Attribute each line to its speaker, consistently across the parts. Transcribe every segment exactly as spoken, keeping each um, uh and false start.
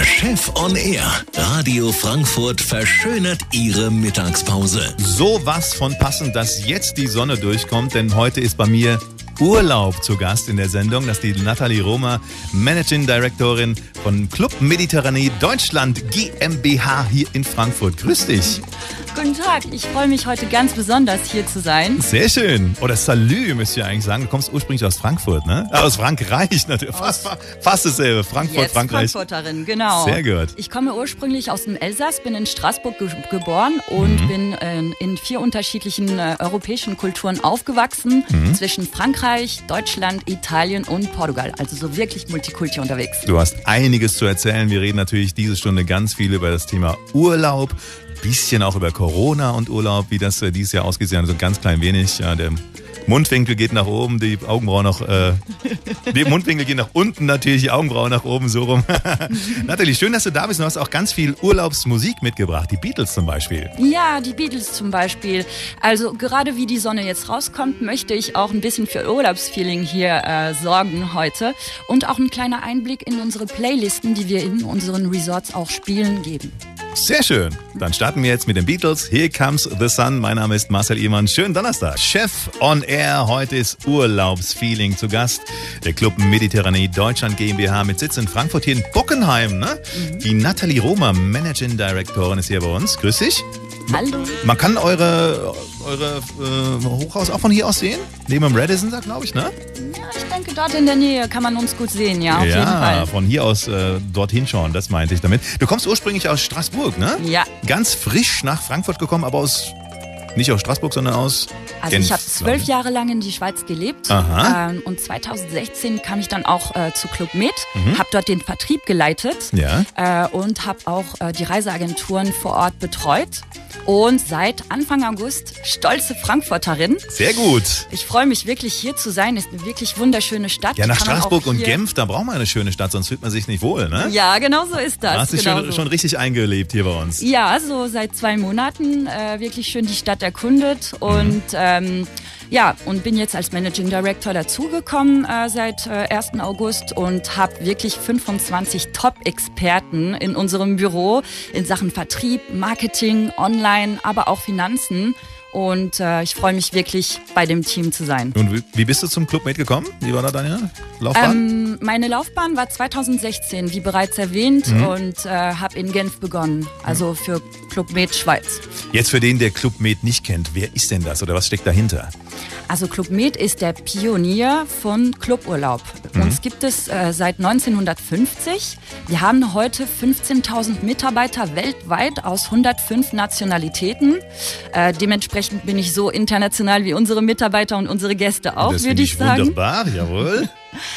Speaker 1: Chef on Air. Radio Frankfurt verschönert Ihre Mittagspause.
Speaker 2: So was von passend, dass jetzt die Sonne durchkommt, denn heute ist bei mir Urlaub zu Gast in der Sendung. Das ist die Nathalie Rohmer, Managing Directorin von Club Mediterranee Deutschland GmbH hier in Frankfurt. Grüß dich.
Speaker 3: Guten Tag, ich freue mich heute ganz besonders hier zu sein.
Speaker 2: Sehr schön. Oder Salü müsst ihr eigentlich sagen. Du kommst ursprünglich aus Frankfurt, ne? Ah, aus Frankreich natürlich. Fast, fast dasselbe. Frankfurt,
Speaker 3: Jetzt
Speaker 2: Frankreich.
Speaker 3: Frankfurterin, genau.
Speaker 2: Sehr gut.
Speaker 3: Ich komme ursprünglich aus dem Elsass, bin in Straßburg ge geboren und mhm. bin äh, in vier unterschiedlichen äh, europäischen Kulturen aufgewachsen. Mhm. Zwischen Frankreich, Deutschland, Italien und Portugal. Also so wirklich Multikulti unterwegs.
Speaker 2: Du hast einiges zu erzählen. Wir reden natürlich diese Stunde ganz viel über das Thema Urlaub. Bisschen auch über Corona und Urlaub, wie das äh, dieses Jahr ausgesehen hat, so ganz klein wenig. Ja, der Mundwinkel geht nach oben, die Augenbrauen noch, äh, die Mundwinkel gehen nach unten natürlich, die Augenbrauen nach oben, so rum. Nathalie, schön, dass du da bist. Du hast auch ganz viel Urlaubsmusik mitgebracht, die Beatles zum Beispiel.
Speaker 3: Ja, die Beatles zum Beispiel. Also gerade wie die Sonne jetzt rauskommt, möchte ich auch ein bisschen für Urlaubsfeeling hier äh, sorgen heute und auch ein kleiner Einblick in unsere Playlisten, die wir in unseren Resorts auch spielen, geben.
Speaker 2: Sehr schön. Dann starten wir jetzt mit den Beatles. Here comes the sun. Mein Name ist Marcel Ehmann. Schönen Donnerstag. Chef on Air. Heute ist Urlaubsfeeling zu Gast. Der Club Mediterranee Deutschland GmbH mit Sitz in Frankfurt hier in Bockenheim. Ne? Mhm. Die Nathalie Rohmer, Managing Directorin, ist hier bei uns. Grüß dich.
Speaker 3: Hallo.
Speaker 2: Man kann eure, eure äh, Hochhaus auch von hier aus sehen? Neben dem Radisson, glaube ich, ne?
Speaker 3: Ja, ich denke, dort in der Nähe kann man uns gut sehen, ja, auf
Speaker 2: ja,
Speaker 3: jeden Fall.
Speaker 2: Ja, von hier aus äh, dorthin schauen, das meinte ich damit. Du kommst ursprünglich aus Straßburg, ne?
Speaker 3: Ja.
Speaker 2: Ganz frisch nach Frankfurt gekommen, aber aus, nicht aus Straßburg, sondern aus
Speaker 3: Also
Speaker 2: Genf,
Speaker 3: ich habe zwölf Jahre lang in die Schweiz gelebt.
Speaker 2: Aha.
Speaker 3: Ähm, und zweitausendsechzehn kam ich dann auch äh, zu Club Med,
Speaker 2: Mhm.
Speaker 3: habe dort den Vertrieb geleitet
Speaker 2: Ja.
Speaker 3: äh, und habe auch äh, die Reiseagenturen vor Ort betreut. Und seit Anfang August stolze Frankfurterin.
Speaker 2: Sehr gut.
Speaker 3: Ich freue mich wirklich, hier zu sein. Ist eine wirklich wunderschöne Stadt.
Speaker 2: Ja,
Speaker 3: Die
Speaker 2: nach
Speaker 3: kann man
Speaker 2: Straßburg
Speaker 3: auch
Speaker 2: und
Speaker 3: hier-
Speaker 2: Genf, da braucht man eine schöne Stadt, sonst fühlt man sich nicht wohl, ne?
Speaker 3: Ja, genau so ist das.
Speaker 2: Da hast du
Speaker 3: genau
Speaker 2: schon,
Speaker 3: so.
Speaker 2: schon richtig eingelebt hier bei uns.
Speaker 3: Ja, so seit zwei Monaten äh, wirklich schön die Stadt erkundet und
Speaker 2: Mhm.
Speaker 3: ähm, ja, und bin jetzt als Managing Director dazugekommen äh, seit äh, ersten August und habe wirklich fünfundzwanzig Top-Experten in unserem Büro in Sachen Vertrieb, Marketing, Online, aber auch Finanzen. Und äh, ich freue mich wirklich, bei dem Team zu sein.
Speaker 2: Und wie, wie bist du zum Club Med gekommen? Wie war da deine Laufbahn?
Speaker 3: Ähm, meine Laufbahn war zweitausendsechzehn, wie bereits erwähnt,
Speaker 2: Mhm.
Speaker 3: und äh, habe in Genf begonnen, also für Club Med Schweiz.
Speaker 2: Jetzt für den, der Club Med nicht kennt, wer ist denn das oder was steckt dahinter?
Speaker 3: Also Club Med ist der Pionier von Cluburlaub.
Speaker 2: Mhm.
Speaker 3: Uns gibt es äh, seit neunzehnhundertfünfzig. Wir haben heute fünfzehntausend Mitarbeiter weltweit aus hundertfünf Nationalitäten. Äh, dementsprechend bin ich so international wie unsere Mitarbeiter und unsere Gäste auch,
Speaker 2: das
Speaker 3: würde
Speaker 2: finde
Speaker 3: ich sagen.
Speaker 2: Wunderbar, jawohl.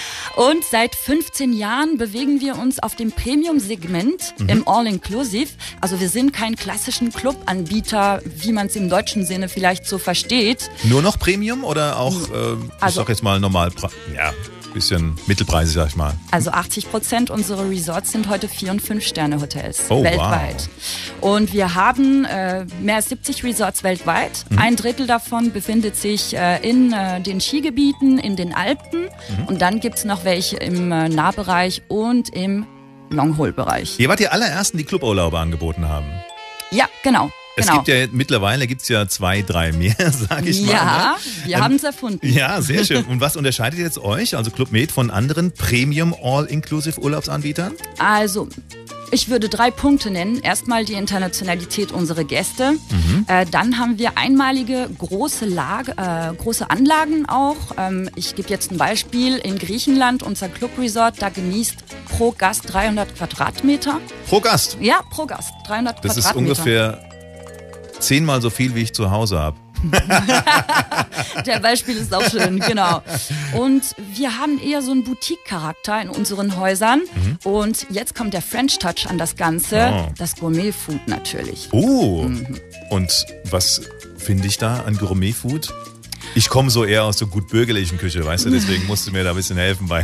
Speaker 3: Und seit fünfzehn Jahren bewegen wir uns auf dem Premium-Segment
Speaker 2: Mhm.
Speaker 3: im All-Inclusive. Also wir sind kein klassischen Clubanbieter, wie man es im deutschen Sinne vielleicht so versteht.
Speaker 2: Nur noch Premium oder auch, äh, ich
Speaker 3: Also-
Speaker 2: sag jetzt mal normal, ja, bisschen mittelpreisig, sag ich mal.
Speaker 3: Also achtzig Prozent unserer Resorts sind heute vier- und fünf-Sterne-Hotels
Speaker 2: Oh,
Speaker 3: weltweit. Und wir haben äh, mehr als siebzig Resorts weltweit.
Speaker 2: Mhm.
Speaker 3: Ein Drittel davon befindet sich äh, in äh, den Skigebieten, in den Alpen.
Speaker 2: Mhm.
Speaker 3: Und dann gibt es noch welche im äh, Nahbereich und im Longhaul-Bereich.
Speaker 2: Ihr wart die allerersten, die Cluburlaube angeboten haben.
Speaker 3: Ja, genau.
Speaker 2: Es
Speaker 3: genau.
Speaker 2: gibt ja, mittlerweile gibt es ja zwei, drei mehr, sag ich mal.
Speaker 3: Ja,
Speaker 2: ne?
Speaker 3: wir
Speaker 2: Ähm,
Speaker 3: haben es erfunden.
Speaker 2: Ja, sehr schön. Und was unterscheidet jetzt euch, also Club Med, von anderen Premium All-Inclusive Urlaubsanbietern?
Speaker 3: Also, ich würde drei Punkte nennen. Erstmal die Internationalität unserer Gäste.
Speaker 2: Mhm.
Speaker 3: Äh, dann haben wir einmalige große, Lage, äh, große Anlagen auch. Ähm, ich gebe jetzt ein Beispiel. In Griechenland, unser Club-Resort, da genießt pro Gast dreihundert Quadratmeter.
Speaker 2: Pro Gast.
Speaker 3: Ja, pro Gast dreihundert
Speaker 2: Das ist
Speaker 3: Quadratmeter.
Speaker 2: ungefähr zehnmal so viel, wie ich zu Hause habe.
Speaker 3: Der Beispiel ist auch schön, genau. Und wir haben eher so einen Boutique-Charakter in unseren Häusern.
Speaker 2: Mhm.
Speaker 3: Und jetzt kommt der French Touch an das Ganze.
Speaker 2: Oh.
Speaker 3: Das Gourmet-Food natürlich.
Speaker 2: Oh,
Speaker 3: Mhm.
Speaker 2: und was finde ich da an Gourmet-Food? Ich komme so eher aus so gut bürgerlichen Küche, weißt du, deswegen musst du mir da ein bisschen helfen bei.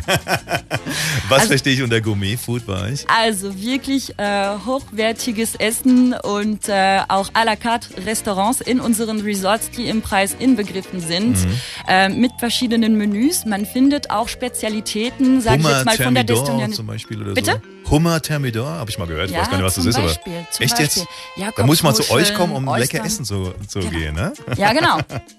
Speaker 2: Was also, verstehe ich unter Gourmet-Food bei euch?
Speaker 3: Also wirklich äh, hochwertiges Essen und äh, auch à la carte Restaurants in unseren Resorts, die im Preis inbegriffen sind, mhm. äh, mit verschiedenen Menüs. Man findet auch Spezialitäten, sage ich jetzt mal von der Destination.
Speaker 2: Zum Beispiel oder
Speaker 3: Bitte?
Speaker 2: So. Hummer Thermidor, habe ich mal gehört. Ich
Speaker 3: ja,
Speaker 2: weiß gar nicht, was das ist.
Speaker 3: Beispiel,
Speaker 2: aber
Speaker 3: zum
Speaker 2: echt
Speaker 3: Beispiel.
Speaker 2: jetzt?
Speaker 3: Ja,
Speaker 2: da muss ich mal zu euch kommen, um
Speaker 3: Oystern.
Speaker 2: lecker essen zu, zu
Speaker 3: genau.
Speaker 2: gehen, ne?
Speaker 3: Ja, genau.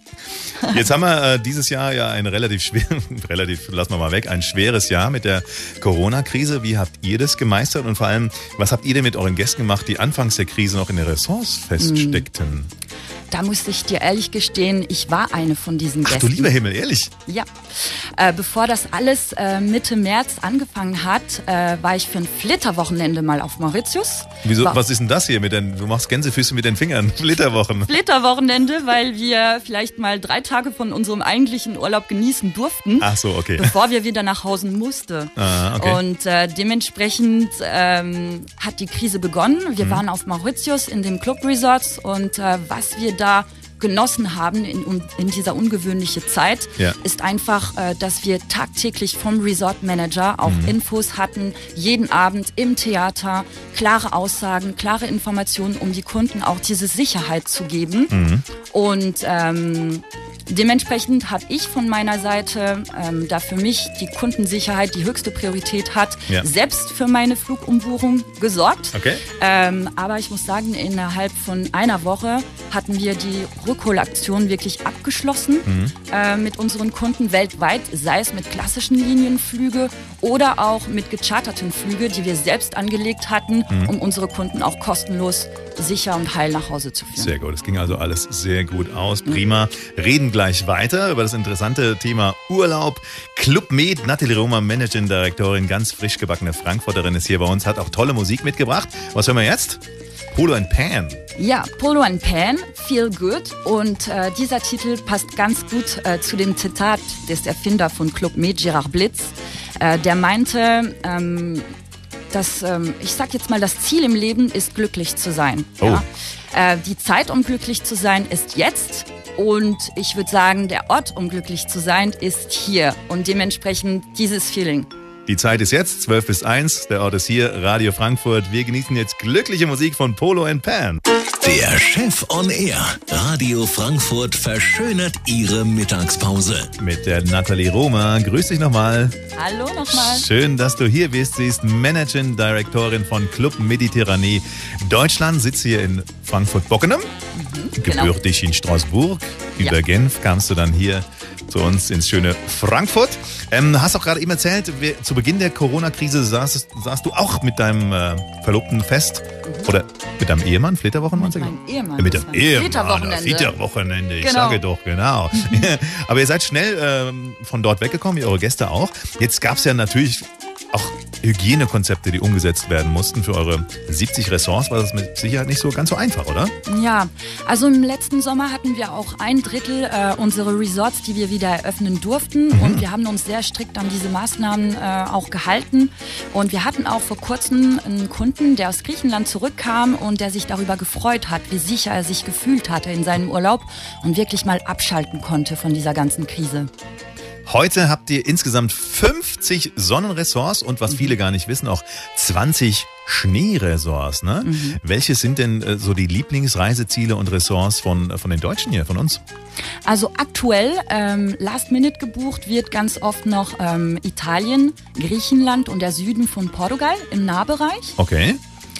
Speaker 2: Jetzt haben wir äh, dieses Jahr ja ein relativ schwer, relativ, lassen wir mal weg, ein schweres Jahr mit der Corona-Krise. Wie habt ihr das gemeistert und vor allem, was habt ihr denn mit euren Gästen gemacht, die anfangs der Krise noch in den Ressorts feststeckten? Hm.
Speaker 3: Da muss ich dir ehrlich gestehen, ich war eine von diesen
Speaker 2: Ach,
Speaker 3: Gästen.
Speaker 2: du lieber Himmel, ehrlich?
Speaker 3: Ja. Äh, bevor das alles äh, Mitte März angefangen hat, äh, war ich für ein Flitterwochenende mal auf Mauritius.
Speaker 2: Wieso,
Speaker 3: war
Speaker 2: was ist denn das hier? Mit den, du machst Gänsefüße mit den Fingern. Flitterwochen.
Speaker 3: Flitterwochenende, weil wir vielleicht mal drei Tage von unserem eigentlichen Urlaub genießen durften.
Speaker 2: Ach so, okay.
Speaker 3: Bevor wir wieder nach Hause mussten.
Speaker 2: Ah, okay.
Speaker 3: Und äh, dementsprechend ähm, hat die Krise begonnen. Wir
Speaker 2: mhm.
Speaker 3: waren auf Mauritius in den Club Resorts und äh, was wir da genossen haben in, in dieser ungewöhnlichen Zeit,
Speaker 2: ja.
Speaker 3: ist einfach, äh, dass wir tagtäglich vom Resort Manager auch
Speaker 2: mhm.
Speaker 3: Infos hatten, jeden Abend im Theater, klare Aussagen, klare Informationen, um die Kunden auch diese Sicherheit zu geben.
Speaker 2: Mhm.
Speaker 3: Und ähm, dementsprechend habe ich von meiner Seite, ähm, da für mich die Kundensicherheit die höchste Priorität hat,
Speaker 2: ja.
Speaker 3: selbst für meine Flugumbuchung gesorgt.
Speaker 2: Okay.
Speaker 3: Ähm, aber ich muss sagen, innerhalb von einer Woche hatten wir die Rückholaktion wirklich abgeschlossen
Speaker 2: mhm.
Speaker 3: äh, mit unseren Kunden weltweit, sei es mit klassischen Linienflüge oder auch mit gecharterten Flüge, die wir selbst angelegt hatten, mhm. um unsere Kunden auch kostenlos sicher und heil nach Hause zu führen.
Speaker 2: Sehr gut, es ging also alles sehr gut aus. Prima. Mhm. Reden gleich weiter über das interessante Thema Urlaub. Club Med, Nathalie Roma, Managing Directorin, ganz frisch gebackene Frankfurterin, ist hier bei uns, hat auch tolle Musik mitgebracht. Was hören wir jetzt? Polo and Pan.
Speaker 3: Ja, Polo and Pan, Feel Good. Und äh, dieser Titel passt ganz gut äh, zu dem Zitat des Erfinders von Club Med, Gerard Blitz. Äh, der meinte, ähm, dass, ähm, ich sag jetzt mal, das Ziel im Leben ist, glücklich zu sein.
Speaker 2: Oh.
Speaker 3: Ja? Äh, die Zeit, um glücklich zu sein, ist jetzt. Und ich würde sagen, der Ort, um glücklich zu sein, ist hier. Und dementsprechend dieses Feeling.
Speaker 2: Die Zeit ist jetzt, zwölf bis eins, der Ort ist hier, Radio Frankfurt. Wir genießen jetzt glückliche Musik von Polo and Pan.
Speaker 1: Der Chef on Air. Radio Frankfurt verschönert Ihre Mittagspause.
Speaker 2: Mit der Nathalie Roma. Grüß dich nochmal.
Speaker 3: Hallo nochmal.
Speaker 2: Schön, dass du hier bist. Sie ist Managing Directorin von Club Mediterranee Deutschland. Sitzt hier in Frankfurt-Bockenham. Mhm, gebürtig genau. in Straßburg. Über ja. Genf kamst du dann hier zu uns ins schöne Frankfurt. Ähm, hast auch gerade eben erzählt, wir, zu Beginn der Corona-Krise saßt, saßt du auch mit deinem äh, Verlobten fest. Mhm. Oder mit deinem Ehemann, Flitterwochen?
Speaker 3: Mit meinem Ehemann.
Speaker 2: Äh, mit dem Ehemann,
Speaker 3: Flitterwochenende.
Speaker 2: Flitterwochenende, ich
Speaker 3: genau.
Speaker 2: sage doch, genau. Mhm. Aber ihr seid schnell ähm, von dort weggekommen, eure Gäste auch. Jetzt gab es ja natürlich auch Hygienekonzepte, die umgesetzt werden mussten. Für eure siebzig Ressorts war das mit Sicherheit nicht so ganz so einfach, oder?
Speaker 3: Ja, also im letzten Sommer hatten wir auch ein Drittel äh, unserer Resorts, die wir wieder eröffnen durften. Mhm. Und wir haben uns sehr strikt an diese Maßnahmen äh, auch gehalten. Und wir hatten auch vor kurzem einen Kunden, der aus Griechenland zurückkam und der sich darüber gefreut hat, wie sicher er sich gefühlt hatte in seinem Urlaub und wirklich mal abschalten konnte von dieser ganzen Krise.
Speaker 2: Heute habt ihr insgesamt fünfzig Sonnenressorts und was viele gar nicht wissen, auch zwanzig Schneeressorts. Ne? Mhm. Welche sind denn äh, so die Lieblingsreiseziele und Ressorts von, von den Deutschen hier, von uns?
Speaker 3: Also aktuell ähm, Last Minute gebucht wird ganz oft noch ähm, Italien, Griechenland und der Süden von Portugal im Nahbereich.
Speaker 2: Okay.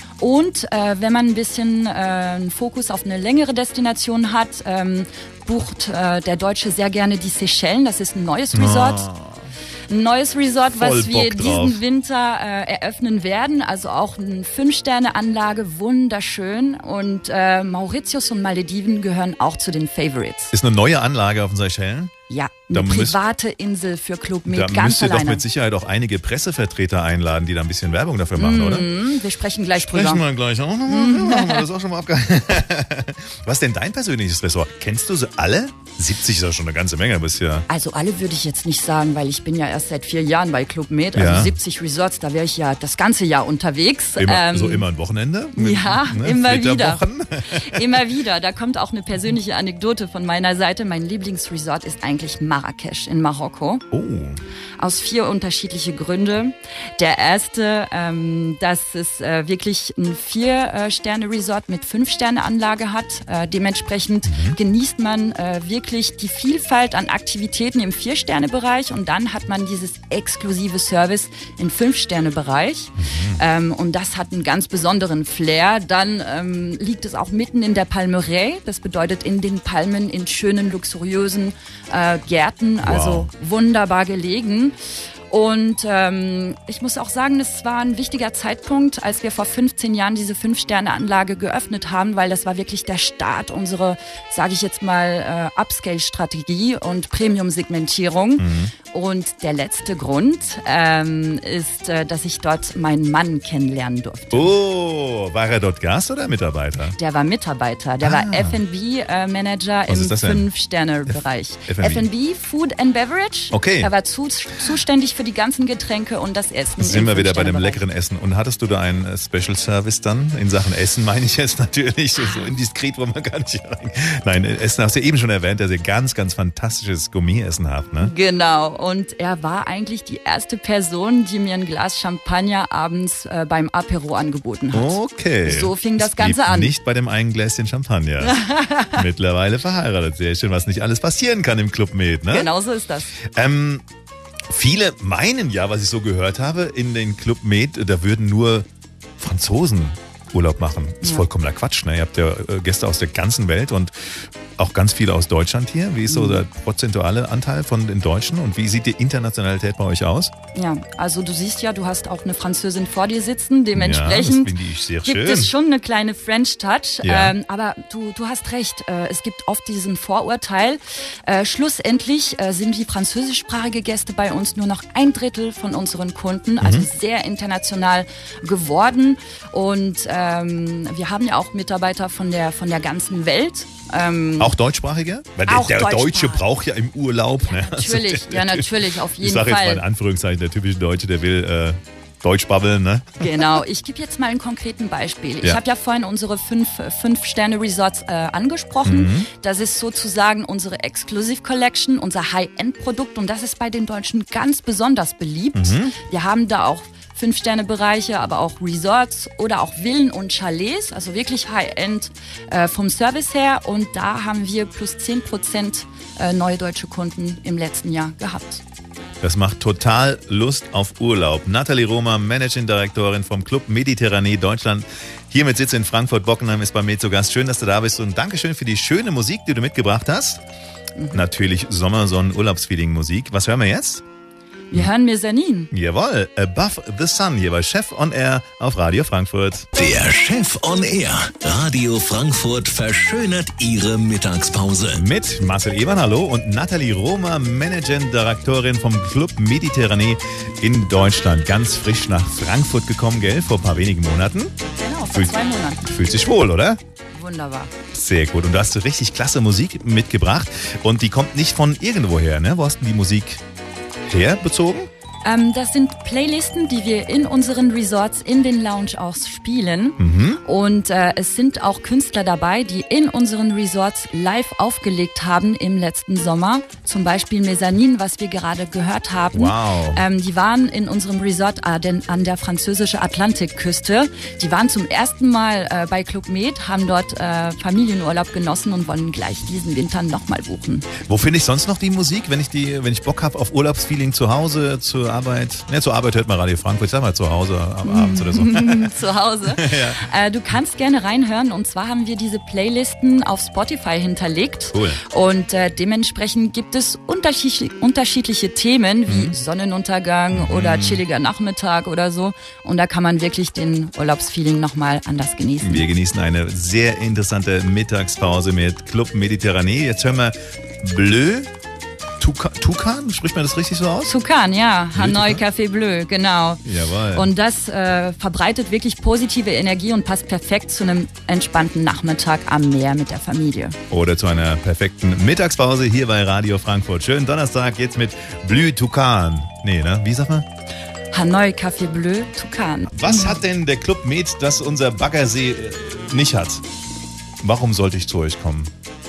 Speaker 3: Und äh, wenn man ein bisschen äh, einen Fokus auf eine längere Destination hat, ähm, bucht äh, der Deutsche sehr gerne die Seychellen. Das ist ein neues Resort. Oh. Ein neues Resort,
Speaker 2: Voll
Speaker 3: was wir
Speaker 2: Bock
Speaker 3: diesen
Speaker 2: drauf.
Speaker 3: Winter äh, eröffnen werden. Also auch eine Fünf-Sterne-Anlage, wunderschön. Und äh, Mauritius und Malediven gehören auch zu den Favorites.
Speaker 2: Ist eine neue Anlage auf den Seychellen?
Speaker 3: Ja, eine
Speaker 2: da
Speaker 3: private müsst, Insel für Club Med,
Speaker 2: da
Speaker 3: ganz
Speaker 2: müsst ihr
Speaker 3: alleine.
Speaker 2: doch mit Sicherheit auch einige Pressevertreter einladen, die da ein bisschen Werbung dafür machen,
Speaker 3: mm,
Speaker 2: oder?
Speaker 3: Wir sprechen gleich
Speaker 2: sprechen
Speaker 3: drüber.
Speaker 2: wir gleich auch nochmal. Mm. Ja, haben wir das auch schon mal abgehalten. Was ist denn dein persönliches Ressort? Kennst du sie alle? siebzig ist ja schon eine ganze Menge. Bist ja
Speaker 3: also alle würde ich jetzt nicht sagen, weil ich bin ja erst seit vier Jahren bei Club Med. Also
Speaker 2: ja.
Speaker 3: siebzig Resorts, da wäre ich ja das ganze Jahr unterwegs.
Speaker 2: Immer,
Speaker 3: ähm,
Speaker 2: so immer ein Wochenende? Mit,
Speaker 3: ja,
Speaker 2: ne,
Speaker 3: immer wieder.
Speaker 2: Wochen.
Speaker 3: Immer wieder. Da kommt auch eine persönliche Anekdote von meiner Seite. Mein Lieblingsresort ist eigentlich eigentlich Marrakesch in Marokko.
Speaker 2: Oh.
Speaker 3: Aus vier unterschiedliche Gründe. Der erste, ähm, dass es äh, wirklich ein Vier-Sterne-Resort mit Fünf-Sterne-Anlage hat. Äh, dementsprechend mhm. genießt man äh, wirklich die Vielfalt an Aktivitäten im Vier-Sterne-Bereich und dann hat man dieses exklusive Service im Fünf-Sterne-Bereich. Mhm. Ähm, und das hat einen ganz besonderen Flair. Dann ähm, liegt es auch mitten in der Palmeraie. Das bedeutet in den Palmen, in schönen, luxuriösen äh, Gärten.
Speaker 2: Wow.
Speaker 3: Also wunderbar gelegen. Und ähm, ich muss auch sagen, es war ein wichtiger Zeitpunkt, als wir vor fünfzehn Jahren diese Fünf-Sterne-Anlage geöffnet haben, weil das war wirklich der Start unserer, sage ich jetzt mal, äh, Upscale-Strategie und Premium-Segmentierung. Mhm. Und der letzte Grund ähm, ist, äh, dass ich dort meinen Mann kennenlernen durfte.
Speaker 2: Oh, war er dort Gast oder Mitarbeiter?
Speaker 3: Der war Mitarbeiter, der ah. war F and B-Manager im Fünf-Sterne-Bereich. F and B, Food and Beverage.
Speaker 2: Okay.
Speaker 3: Er war zu, zuständig für die ganzen Getränke und das Essen.
Speaker 2: Sind wir wieder bei dem leckeren Essen. Und hattest du da einen Special Service dann in Sachen Essen, meine ich jetzt natürlich, so indiskret, wo man gar nicht rein... Nein, Essen hast du ja eben schon erwähnt, dass ihr ganz, ganz fantastisches Gourmet-Essen habt, ne?
Speaker 3: Genau. Und er war eigentlich die erste Person, die mir ein Glas Champagner abends äh, beim Apéro angeboten hat.
Speaker 2: Okay.
Speaker 3: So fing das
Speaker 2: es
Speaker 3: Ganze
Speaker 2: blieb
Speaker 3: an.
Speaker 2: Nicht bei dem einen Gläschen Champagner. Mittlerweile verheiratet. Sehr schön, was nicht alles passieren kann im Club Med, ne?
Speaker 3: Genau so ist das.
Speaker 2: Ähm... Viele meinen ja, was ich so gehört habe, in den Club Med, da würden nur Franzosen Urlaub machen. Das ist ja vollkommener Quatsch. Ne? Ihr habt ja Gäste aus der ganzen Welt und auch ganz viele aus Deutschland hier. Wie ist so der prozentuale Anteil von den Deutschen und wie sieht die Internationalität bei euch aus?
Speaker 3: Ja, also du siehst ja, du hast auch eine Französin vor dir sitzen. Dementsprechend
Speaker 2: ja, das finde ich sehr
Speaker 3: gibt
Speaker 2: schön.
Speaker 3: es schon eine kleine French Touch.
Speaker 2: Ja.
Speaker 3: Ähm, aber du, du hast recht, äh, es gibt oft diesen Vorurteil. Äh, schlussendlich äh, sind die französischsprachige Gäste bei uns nur noch ein Drittel von unseren Kunden, also mhm. sehr international geworden. Und ähm, wir haben ja auch Mitarbeiter von der, von der ganzen Welt. Ähm,
Speaker 2: auch deutschsprachige? Weil
Speaker 3: auch
Speaker 2: der, der Deutsche braucht ja im Urlaub.
Speaker 3: Ja,
Speaker 2: ne?
Speaker 3: natürlich,
Speaker 2: also der,
Speaker 3: ja, natürlich, auf jeden
Speaker 2: ich sag
Speaker 3: Fall. Ich
Speaker 2: sage jetzt mal in Anführungszeichen, der typische Deutsche, der will äh, Deutsch babbeln, ne?
Speaker 3: Genau, ich gebe jetzt mal ein konkreten Beispiel.
Speaker 2: Ja.
Speaker 3: Ich habe ja vorhin unsere fünf, fünf Sterne Resorts äh, angesprochen. Mhm. Das ist sozusagen unsere Exclusive Collection, unser High-End-Produkt und das ist bei den Deutschen ganz besonders beliebt. Mhm. Wir haben da auch Fünf-Sterne-Bereiche, aber auch Resorts oder auch Villen und Chalets, also wirklich High-End äh, vom Service her. Und da haben wir plus zehn Prozent äh, neue deutsche Kunden im letzten Jahr gehabt.
Speaker 2: Das macht total Lust auf Urlaub. Nathalie Rohmer, Managing Direktorin vom Club Mediterranee Deutschland. Hier mit Sitz in Frankfurt-Bockenheim ist bei mir zu Gast. Schön, dass du da bist und Dankeschön für die schöne Musik, die du mitgebracht hast. Mhm. Natürlich Sommersonnen-Urlaubsfeeling-Musik. Was hören wir jetzt?
Speaker 3: Wir hören Mezzanine.
Speaker 2: Jawohl, Above the Sun, hier bei Chef on Air auf Radio Frankfurt.
Speaker 1: Der Chef on Air. Radio Frankfurt verschönert Ihre Mittagspause.
Speaker 2: Mit Marcel Eberl, hallo, und Nathalie Rohmer, Managing Direktorin vom Club Mediterranee in Deutschland. Ganz frisch nach Frankfurt gekommen, gell, vor ein paar wenigen Monaten.
Speaker 3: Genau, vor
Speaker 2: Fühl,
Speaker 3: zwei Monaten.
Speaker 2: Fühlt sich wohl, oder?
Speaker 3: Wunderbar.
Speaker 2: Sehr gut. Und du hast richtig klasse Musik mitgebracht. Und die kommt nicht von irgendwoher, ne? Wo hast du die Musik herbezogen?
Speaker 3: Ähm, das sind Playlisten, die wir in unseren Resorts in den Lounge auch spielen.
Speaker 2: Mhm.
Speaker 3: Und äh, es sind auch Künstler dabei, die in unseren Resorts live aufgelegt haben im letzten Sommer. Zum Beispiel Mezzanine, was wir gerade gehört haben.
Speaker 2: Wow.
Speaker 3: Ähm, die waren in unserem Resort an der französischen Atlantikküste. Die waren zum ersten Mal äh, bei Club Med, haben dort äh, Familienurlaub genossen und wollen gleich diesen Winter nochmal buchen.
Speaker 2: Wo finde ich sonst noch die Musik, wenn ich die, wenn ich Bock habe auf Urlaubsfeeling zu Hause, zur Arbeit? Ne, zur Arbeit hört man Radio Frankfurt, ich sag mal zu Hause am Abend oder so.
Speaker 3: Zu Hause. Ja. Äh, du kannst gerne reinhören und zwar haben wir diese Playlisten auf Spotify hinterlegt.
Speaker 2: Cool.
Speaker 3: Und äh, dementsprechend gibt es unterschiedliche, unterschiedliche Themen wie mhm. Sonnenuntergang mhm. oder chilliger Nachmittag oder so. Und da kann man wirklich den Urlaubsfeeling nochmal anders genießen.
Speaker 2: Wir genießen eine sehr interessante Mittagspause mit Club Mediterranee. Jetzt hören wir Bleu. Toucan, spricht man das richtig so aus?
Speaker 3: Toucan, ja. Hanoi Café Bleu, genau.
Speaker 2: Jawohl.
Speaker 3: Und das äh, verbreitet wirklich positive Energie und passt perfekt zu einem entspannten Nachmittag am Meer mit der Familie.
Speaker 2: Oder zu einer perfekten Mittagspause hier bei Radio Frankfurt. Schönen Donnerstag jetzt mit Bleu Toucan. Nee, ne? Wie sagt man?
Speaker 3: Hanoi Café Bleu Toucan.
Speaker 2: Was hat denn der Club Med, das unser Baggersee nicht hat? Warum sollte ich zu euch kommen?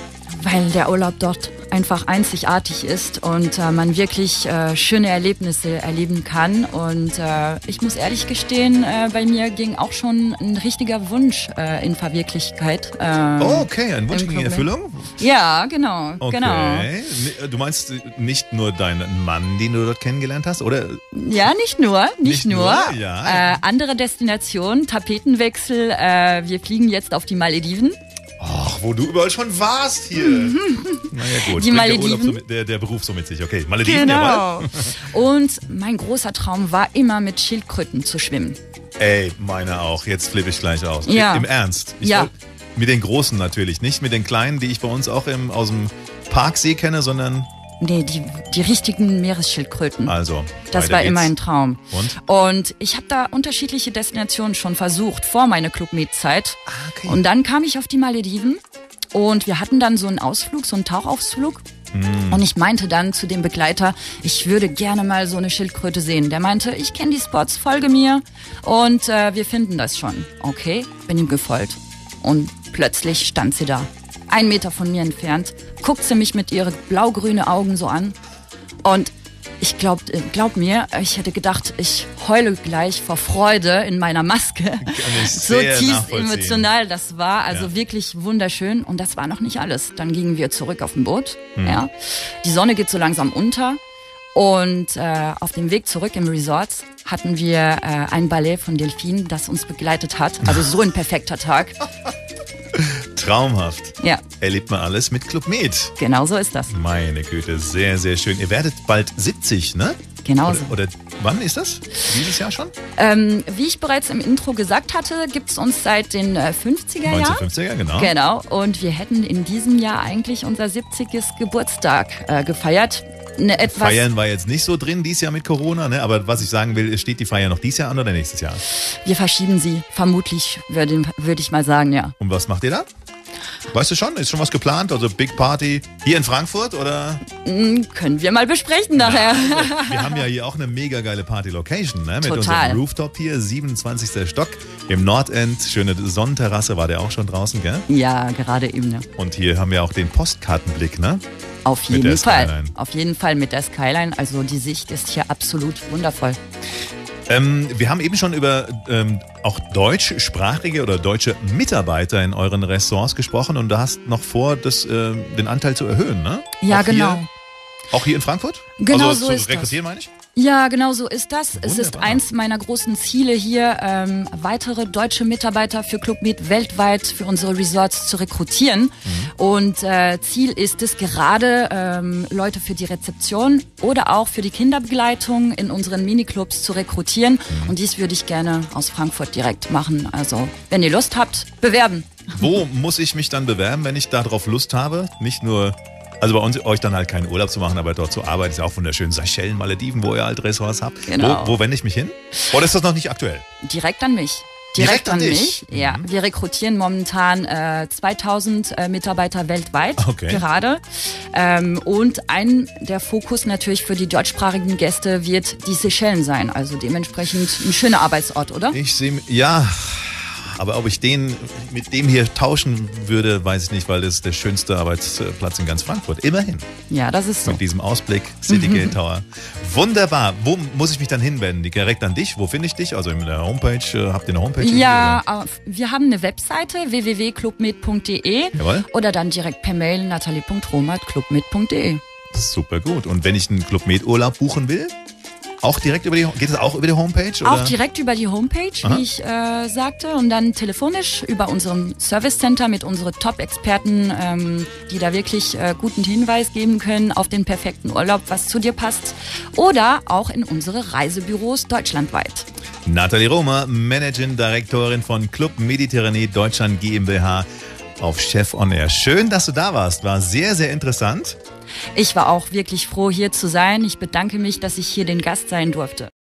Speaker 3: Weil der Urlaub dort einfach einzigartig ist und äh, man wirklich äh, schöne Erlebnisse erleben kann. Und äh, ich muss ehrlich gestehen, äh, bei mir ging auch schon ein richtiger Wunsch äh, in Verwirklichkeit. Äh,
Speaker 2: oh, okay, ein Wunsch ging in Erfüllung?
Speaker 3: Ja, genau,
Speaker 2: okay.
Speaker 3: genau.
Speaker 2: Du meinst nicht nur deinen Mann, den du dort kennengelernt hast, oder?
Speaker 3: Ja, nicht nur, nicht,
Speaker 2: nicht nur.
Speaker 3: nur.
Speaker 2: Ja.
Speaker 3: Äh, andere Destinationen, Tapetenwechsel. Äh, wir fliegen jetzt auf die Malediven.
Speaker 2: Ach, wo du überall schon warst hier. Naja gut,
Speaker 3: die Malediven.
Speaker 2: Der, Urlaub so, der, der Beruf so mit sich. Okay, Malediven,
Speaker 3: genau.
Speaker 2: Jawohl.
Speaker 3: Und mein großer Traum war immer mit Schildkröten zu schwimmen.
Speaker 2: Ey, meiner auch. Jetzt flippe ich gleich aus.
Speaker 3: Ja.
Speaker 2: Im Ernst. Ich
Speaker 3: ja.
Speaker 2: Wollt, mit den Großen natürlich. Nicht mit den Kleinen, die ich bei uns auch im, aus dem Parksee kenne, sondern...
Speaker 3: Nee, die, die richtigen Meeresschildkröten.
Speaker 2: Also,
Speaker 3: das war
Speaker 2: geht's.
Speaker 3: immer ein Traum.
Speaker 2: Und?
Speaker 3: Und ich habe da unterschiedliche Destinationen schon versucht vor meiner Club Med Zeit.
Speaker 2: Ah, okay.
Speaker 3: Und dann kam ich auf die Malediven und wir hatten dann so einen Ausflug, so einen Tauchausflug. Mm. Und ich meinte dann zu dem Begleiter, ich würde gerne mal so eine Schildkröte sehen. Der meinte, ich kenne die Spots, folge mir und äh, wir finden das schon. Okay, bin ihm gefolgt. Und plötzlich stand sie da. Ein Meter von mir entfernt, guckt sie mich mit ihren blau-grünen Augen so an. Und ich glaub, glaub mir, ich hätte gedacht, ich heule gleich vor Freude in meiner Maske.
Speaker 2: Kann ich
Speaker 3: so
Speaker 2: sehr
Speaker 3: tief
Speaker 2: nachvollziehen.
Speaker 3: emotional das war. Also
Speaker 2: ja.
Speaker 3: wirklich wunderschön. Und das war noch nicht alles. Dann gingen wir zurück auf dem Boot.
Speaker 2: Hm.
Speaker 3: Ja. Die Sonne geht so langsam unter. Und äh, auf dem Weg zurück im Resort hatten wir äh, ein Ballett von Delfinen, das uns begleitet hat. Also so ein perfekter Tag.
Speaker 2: Traumhaft.
Speaker 3: Ja.
Speaker 2: Erlebt man alles mit Club Med.
Speaker 3: Genau so ist das.
Speaker 2: Meine Güte, sehr, sehr schön. Ihr werdet bald siebzig, ne?
Speaker 3: Genau
Speaker 2: oder,
Speaker 3: so.
Speaker 2: Oder wann ist das? Dieses Jahr schon?
Speaker 3: Ähm, wie ich bereits im Intro gesagt hatte, gibt es uns seit den äh, fünfziger Jahren.
Speaker 2: neunzehnhundertfünfziger, genau.
Speaker 3: Genau. Und wir hätten in diesem Jahr eigentlich unser siebziges Geburtstag äh, gefeiert. Eine etwas
Speaker 2: Feiern war jetzt nicht so drin dieses Jahr mit Corona, ne? Aber was ich sagen will, steht die Feier noch dieses Jahr an oder nächstes Jahr?
Speaker 3: Wir verschieben sie, vermutlich, würde würd ich mal sagen, ja.
Speaker 2: Und was macht ihr da? Weißt du schon? Ist schon was geplant? Also Big Party hier in Frankfurt oder?
Speaker 3: Mhm, können wir mal besprechen nachher.
Speaker 2: Also, wir haben ja hier auch eine mega geile Party-Location, ne? Mit
Speaker 3: Total.
Speaker 2: unserem Rooftop hier, siebenundzwanzigster Stock im Nordend. Schöne Sonnenterrasse, war der auch schon draußen, gell?
Speaker 3: Ja, gerade eben, ja.
Speaker 2: Und hier haben wir auch den Postkartenblick, ne?
Speaker 3: Auf
Speaker 2: Mit
Speaker 3: jeden
Speaker 2: der
Speaker 3: Fall.
Speaker 2: Skyline.
Speaker 3: Auf jeden Fall mit der Skyline. Also die Sicht ist hier absolut wundervoll.
Speaker 2: Ähm, wir haben eben schon über ähm, auch deutschsprachige oder deutsche Mitarbeiter in euren Restaurants gesprochen und du hast noch vor, das, äh, den Anteil zu erhöhen, ne?
Speaker 3: Ja,
Speaker 2: auch
Speaker 3: genau.
Speaker 2: Hier, auch hier in Frankfurt?
Speaker 3: Genau
Speaker 2: also
Speaker 3: so
Speaker 2: zu
Speaker 3: ist das.
Speaker 2: rekrutieren, meine ich?
Speaker 3: Ja, genau so ist das. Es ist
Speaker 2: Wunderbar.
Speaker 3: eins meiner großen Ziele hier, ähm, weitere deutsche Mitarbeiter für Club Med weltweit für unsere Resorts zu rekrutieren. Mhm. Und äh, Ziel ist es gerade, ähm, Leute für die Rezeption oder auch für die Kinderbegleitung in unseren Miniclubs zu rekrutieren. Mhm. Und dies würde ich gerne aus Frankfurt direkt machen. Also, wenn ihr Lust habt, bewerben.
Speaker 2: Wo muss ich mich dann bewerben, wenn ich darauf Lust habe? Nicht nur... Also bei uns, euch dann halt keinen Urlaub zu machen, aber dort zu arbeiten, ist ja auch wunderschön. Seychellen, Malediven, wo ihr halt Restaurants habt.
Speaker 3: Genau.
Speaker 2: Wo, wo wende ich mich hin? Oder ist das noch nicht aktuell?
Speaker 3: Direkt an mich.
Speaker 2: Direkt
Speaker 3: Direkt,
Speaker 2: an
Speaker 3: an
Speaker 2: dich?
Speaker 3: mich. Ja,
Speaker 2: Mhm.
Speaker 3: wir rekrutieren momentan äh, zweitausend äh, Mitarbeiter weltweit
Speaker 2: Okay.
Speaker 3: gerade. Ähm, und ein der Fokus natürlich für die deutschsprachigen Gäste wird die Seychellen sein. Also dementsprechend ein schöner Arbeitsort, oder?
Speaker 2: Ich sehe, ja, aber ob ich den mit dem hier tauschen würde, weiß ich nicht, weil das ist der schönste Arbeitsplatz in ganz Frankfurt. Immerhin.
Speaker 3: Ja, das ist so.
Speaker 2: Mit diesem Ausblick, Citygate Tower. Wunderbar. Wo muss ich mich dann hinwenden? Direkt an dich? Wo finde ich dich? Also in der Homepage? äh, Habt ihr eine Homepage?
Speaker 3: Ja, auf- wir haben eine Webseite w w w punkt clubmed punkt d e
Speaker 2: Jawohl.
Speaker 3: oder dann direkt per Mail natalie punkt rom at clubmed punkt d e.
Speaker 2: Super gut. Und wenn ich einen Club Med Urlaub buchen will? Auch direkt über die, geht es auch über die Homepage? Oder?
Speaker 3: Auch direkt über die Homepage,
Speaker 2: Aha.
Speaker 3: wie ich äh, sagte, und dann telefonisch über unserem Service Center mit unseren Top-Experten, ähm, die da wirklich äh, guten Hinweis geben können auf den perfekten Urlaub, was zu dir passt. Oder auch in unsere Reisebüros deutschlandweit.
Speaker 2: Nathalie Romer, Managing Direktorin von Club Mediterranee Deutschland GmbH auf Chef on Air. Schön, dass du da warst. War sehr, sehr interessant.
Speaker 3: Ich war auch wirklich froh, hier zu sein. Ich bedanke mich, dass ich hier den Gast sein durfte.